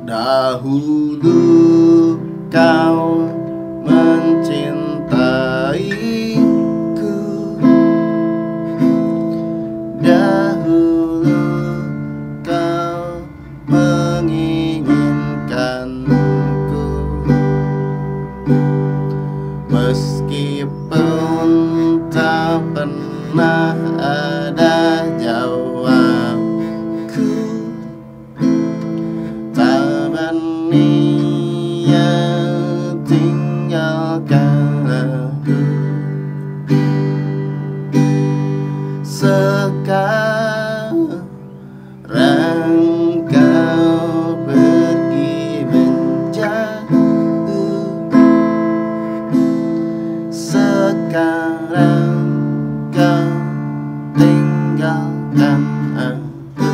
Dahulu kau mencintaiku, dahulu kau menginginkanku, meskipun tak pernah ada jawabku. Tak berniat tinggalkan aku. Sekarang kau pergi menjauh. Sekarang kau tinggalkan aku.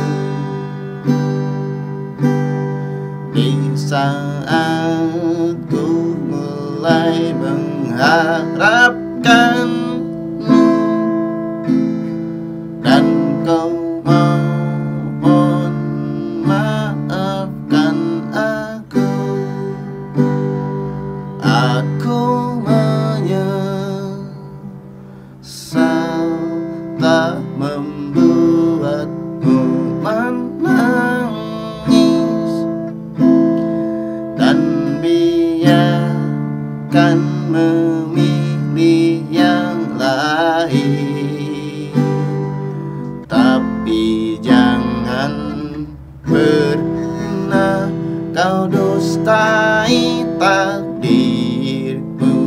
Di saat ku mulai mengharapkanmu dan kau mohon maafkan aku menyesal tak membuatmu menangis, dan biarkan memilih yang lain. Tapi jangan pernah kau dustai takdirmu.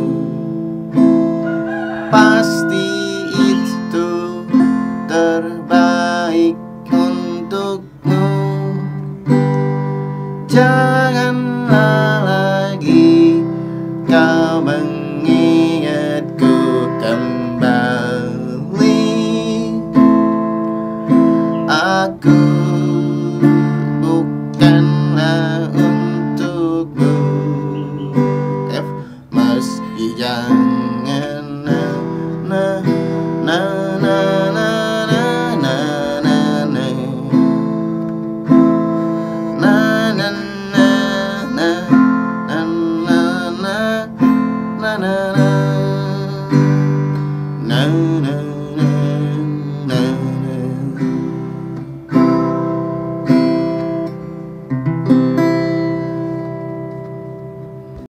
Pasti itu terbaik untukmu. Janganlah lagi kau mengingatku kembali. Aku bukanlah untukmu. Meski jangan na na na na na na na na na na na na na na na na na.